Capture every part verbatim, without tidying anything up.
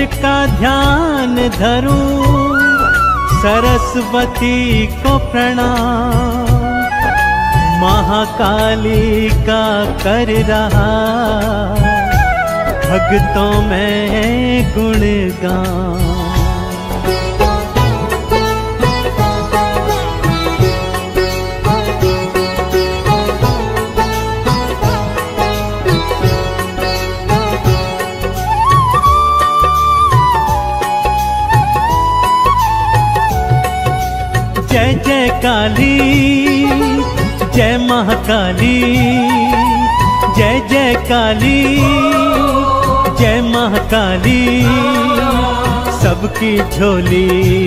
का ध्यान धरूं, सरस्वती को प्रणाम, महाकाली का कर रहा भक्तों में गुणगान। जय जय काली, जय महाकाली, जय जय काली, जय महाकाली, सबकी झोली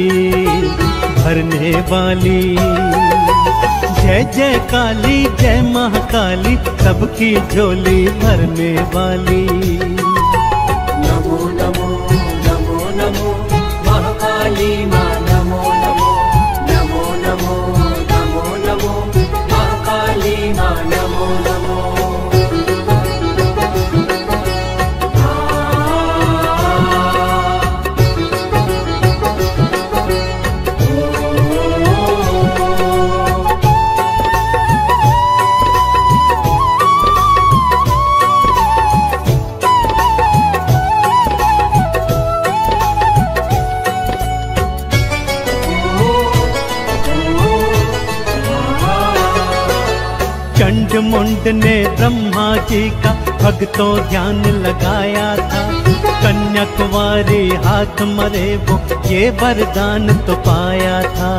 भरने वाली। जय जय काली, जय महाकाली, सबकी झोली भरने वाली। नमो नमो नमो नमो महाकाली माँ, नमो नमो नमो नमो नमो नमो महाकाली माँ, नमो नमो। चंड मुंड ने ब्रह्मा जी का भक्तों ध्यान लगाया था, कन्याकुमारी हाथ मरे वो ये वरदान तो पाया था।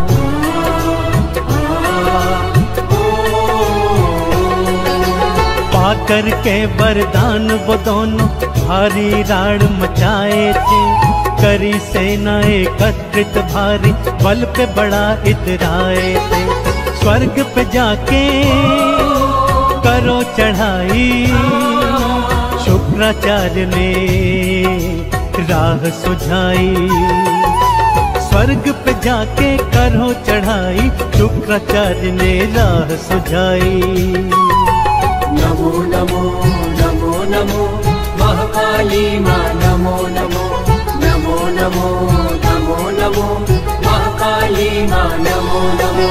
पाकर के वरदान वो दोनों भारी राड़ मचाए थे, करी सेना एकत्रित भारी बल पे बड़ा इतराए थे। स्वर्ग पे जाके करो चढ़ाई, शुक्राचार्य ने राह सुझाई। स्वर्ग पे जाके करो चढ़ाई, शुक्राचार्य ने राह सुझाई। नमो नमो नमो नमो महाकाली माँ, नमो नमो नमो नमो नमो नमो महाकाली माँ, नमो नमो।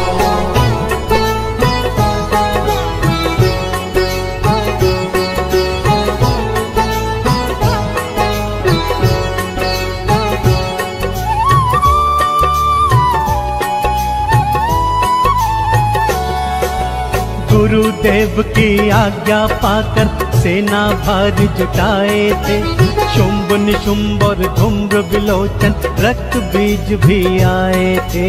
गुरुदेव की आज्ञा पाकर सेना भारी जुटाए थे, शुंभ निशुंभ और धूम्र विलोचन रक्त बीज भी आए थे।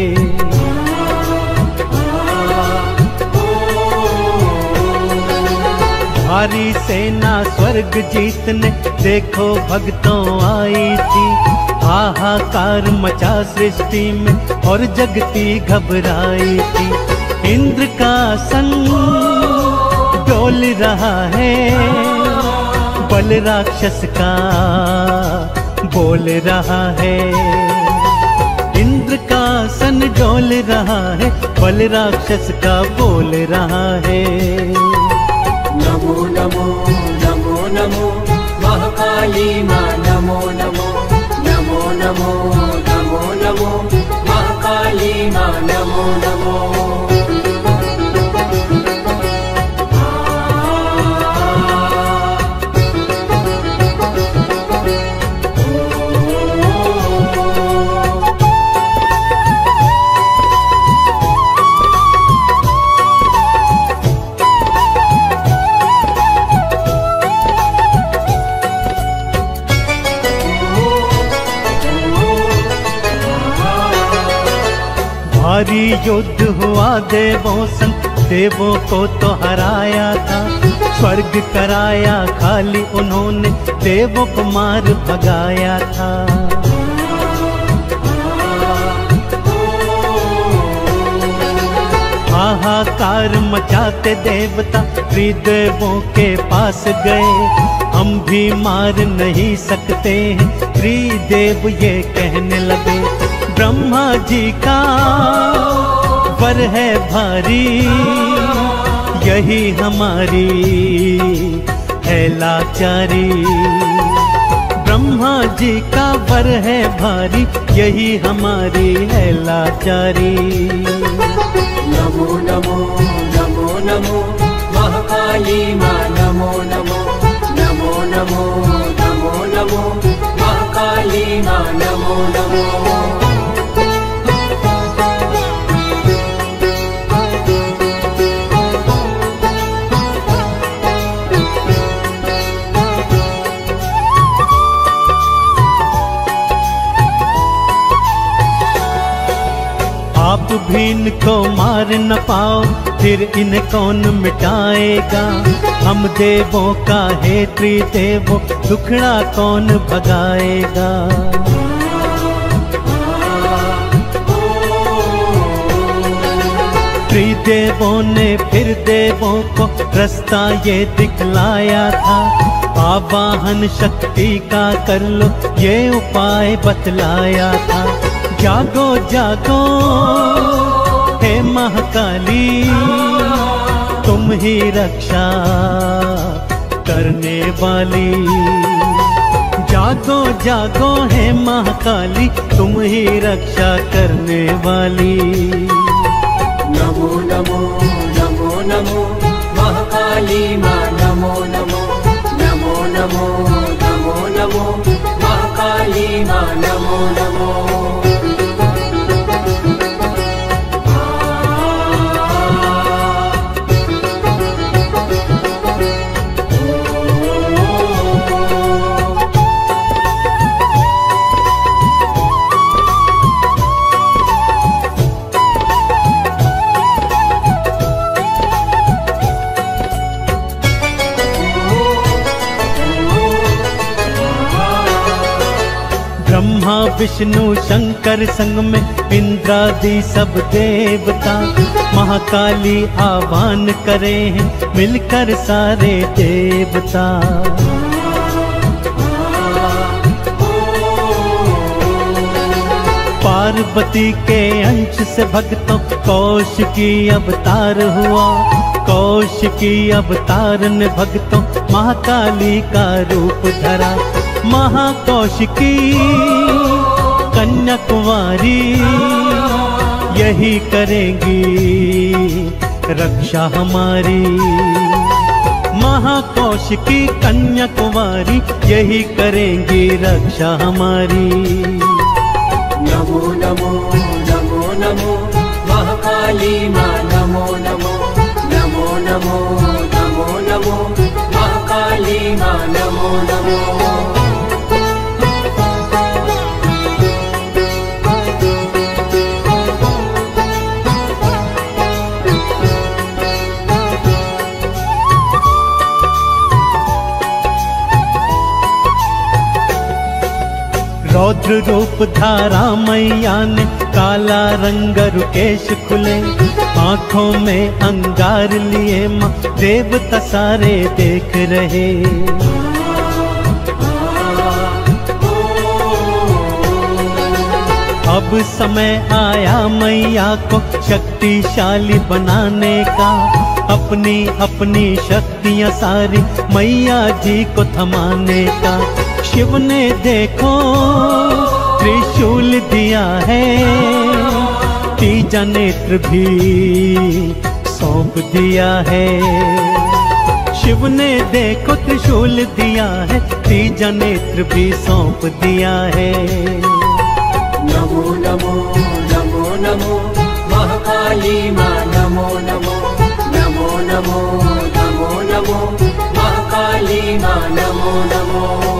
भारी सेना स्वर्ग जीतने देखो भक्तों आई थी, हाहाकार मचा सृष्टि में और जगती घबराई थी। इंद्र का संग डोल रहा है, बल राक्षस का बोल रहा है। इंद्र का सन डोल रहा है, बल राक्षस का बोल रहा है। नमो नमो नमो नमो महाकाली माँ, नमो नमो नमो नमो नमो नमो महाकाली माँ, नमो नमो। भारी युद्ध हुआ देवों संग, देवों को तो हराया था। स्वर्ग कराया खाली उन्होंने, देवों को मार भगाया था। हाहाकार मचाते देवता त्रिदेवों के पास गए, हम भी मार नहीं सकते हैं, त्रिदेव ये कहने लगे। ब्रह्मा जी का वर है भारी, यही हमारी है लाचारी। ब्रह्मा ब्रह्मा जी का वर है भारी, यही हमारी है लाचारी। नमो नमो नमो नमो महाकाली माँ, नमो नमो नमो नमो नमो नमो महाकाली माँ, नमो नमो। आप भी इनको मार न पाओ, फिर इन्हें कौन मिटाएगा। हम देवों का है त्रिदेवों, दुखड़ा कौन भगाएगा। त्रिदेवों ने फिर देवों को रास्ता ये दिखलाया था। आवाहन शक्ति का कर लो, ये उपाय बतलाया था। जागो जागो हे महाकाली, तुम ही रक्षा करने वाली। जागो जागो हे महाकाली, तुम ही रक्षा करने वाली। नमो नमो नमो नमो महाकाली माँ, नमो नमो नमो नमो नमो नमो महाकाली माँ, नमो नमो। ब्रह्मा विष्णु शंकर संग में इंद्रादि सब देवता, महाकाली आह्वान करे हैं मिलकर सारे देवता। पार्वती के अंश से भक्तों कौशिकी अवतार हुआ। कौशिकी अवतार ने भक्तों महाकाली का रूप धरा। महाकौशिकी कन्याकुमारी, यही करेंगी रक्षा हमारी। महाकौशिकी कन्याकुमारी, यही करेंगी रक्षा हमारी। नमो नमो नमो नमो महाकाली माँ, नमो नमो नमो नमो नमो नमो महाकाली माँ, नमो नमो। रौद्र रूप धारा मैया ने, काला रंग रुकेश खुले। आंखों में अंगार लिए माँ, देवता सारे देख रहे। अब समय आया मैया को शक्तिशाली बनाने का। अपनी अपनी शक्तियाँ सारी मैया जी को थमाने का। शिव ने देखो त्रिशूल दिया है, तीजा नेत्र भी सौंप दिया है। शिव ने देखो त्रिशूल दिया है, तीजा नेत्र भी सौंप दिया है। नमो नमो नमो नमो महाकाली माँ, नमो नमो नमो नमो नमो नमो महाकाली माँ, नमो नमो।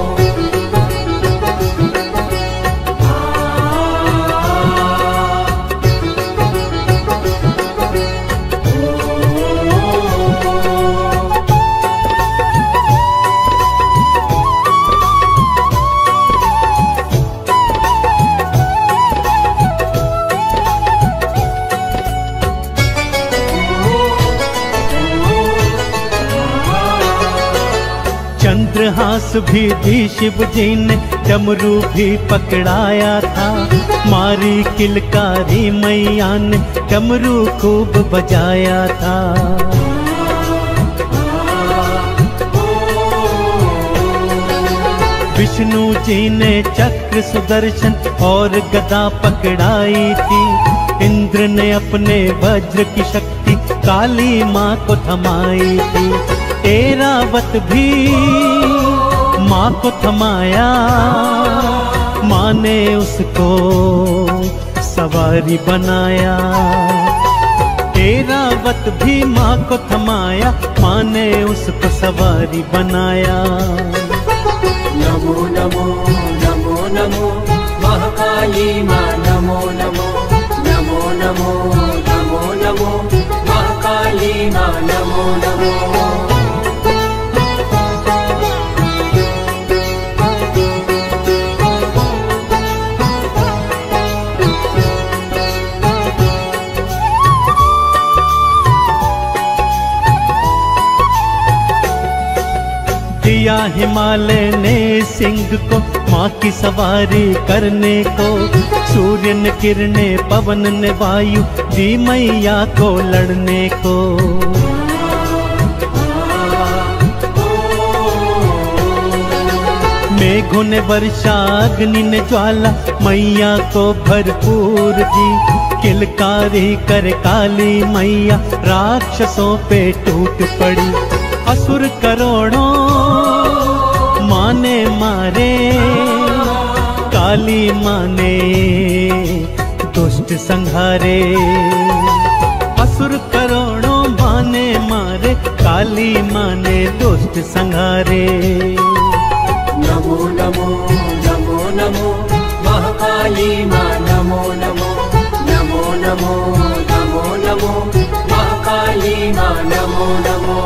चंद्रहास भी दी शिव जी ने, डमरू भी पकड़ाया था। मारी किलकारी मैया ने, डमरू खूब बजाया था। विष्णु जी ने चक्र सुदर्शन और गदा पकड़ाई थी। इंद्र ने अपने वज्र की शक्ति काली माँ को थमाई थी। ऐरावत भी माँ को थमाया, माँ ने उसको सवारी बनाया। ऐरावत भी माँ को थमाया, माँ ने उसको सवारी बनाया। नमो नमो नमो नमो महाकाली माँ नमो नमो नमो नमो नमो नमो महाकाली माँ नमो नमो। दिया हिमालय ने सिंह को माँ की सवारी करने को। सूर्य ने किरणें, पवन ने वायु दी मैया को लड़ने को। मेघों ने वर्षा, अग्नि ने ज्वाला मैया को भरपूर दी। किलकारी कर काली मैया राक्षसों पे टूट पड़ी। असुर करोड़ों माँ ने मारे, काली माँ ने दुष्ट संहारे। असुर करोड़ों माँ ने मारे, काली माँ ने दुष्ट संहारे। नमो नमो नमो नमो महाकाली माँ नमो नमो नमो नमो नमो नमो महाकाली माँ नमो नमो।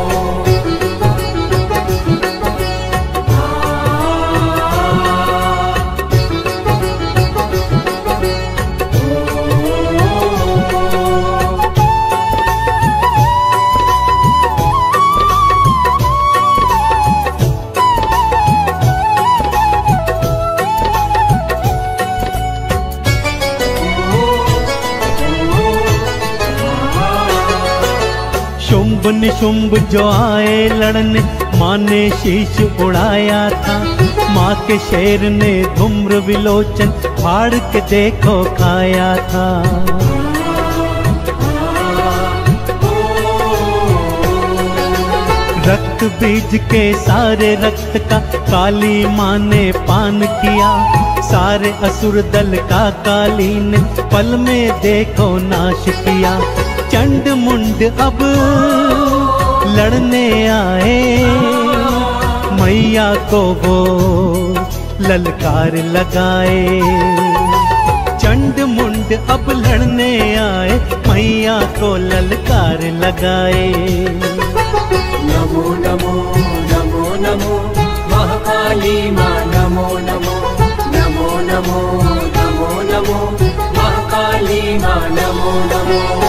शुंभ निशुंभ जो आए लड़ने, माँ ने शीश उड़ाया था। माँ के शेर ने धूम्र विलोचन फाड़ के देखो खाया था। रक्त बीज के सारे रक्त का काली माँ ने पान किया। सारे असुर दल का काली ने पल में देखो नाश किया। चंड मुंड अब लड़ने आए, मैया को वो ललकार लगाए। चंड मुंड अब लड़ने आए, मैया को ललकार लगाए। नमो नमो नमो नमो महाकाली माँ नमो नमो नमो नमो नमो नमो महाकाली माँ नमो नमो।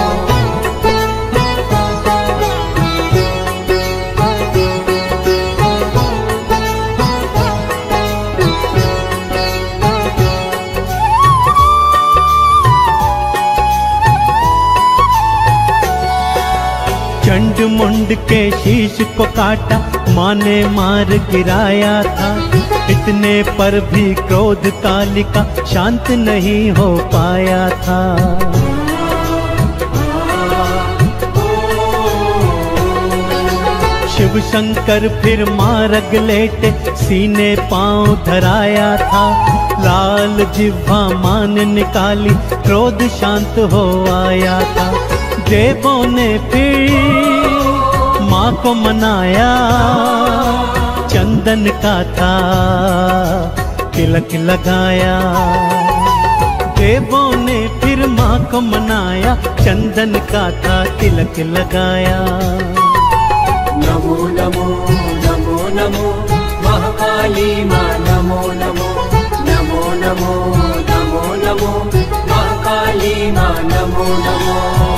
चंड मुंड के शीश को काटा, माँ ने मार गिराया था। इतने पर भी क्रोध कालिका शांत नहीं हो पाया था। शिव शंकर फिर मारग लेटे, सीने पांव धराया था। लाल जिह्वा माँ ने निकाली, क्रोध शांत हो आया था। देवों ने फिर माँ को मनाया, चंदन का था तिलक लगाया। देवों ने फिर माँ को मनाया, चंदन का था तिलक लगाया। नमो नमो नमो नमो महाकाली माँ नमो नमो नमो नमो नमो नमो महाकाली माँ नमो नमो।